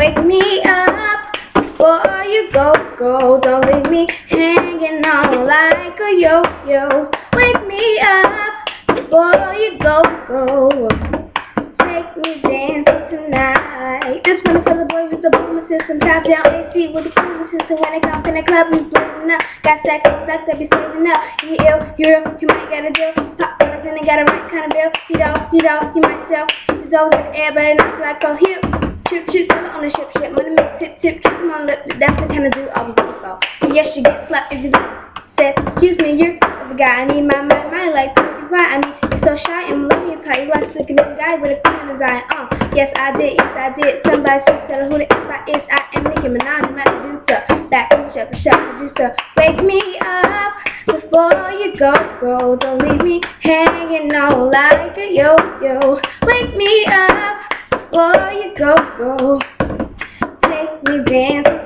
Wake me up before you go. Don't leave me hanging on like a yo-yo. Wake me up before you go. Take me dancing tonight. Just wanna feel the boy with the booming system. Top down AC with the cooling system. When it comes in the club, we blowing up. Got that cool stuff that be saving up. You ill, you might get a deal. Pop up and got a right kind of bill. You might sell. It's over in the air, but it knocks like a hip. Shoot, on the ship. Money make tip, kiss my lip. That's the kind of dude I was looking for. And yes, you get slapped if you said, excuse me, you're the guy. I need my mind like you're right. I need you so shy and looking tight. You like looking at the guy with a clean design. Yes, I did. Somebody should tell her who the F is. I am Nicki Minaj, my producer. Back in the shop producer. Wake me up before you go. Don't leave me hanging on like a yo-yo. Wake me up before you go. Take me dancing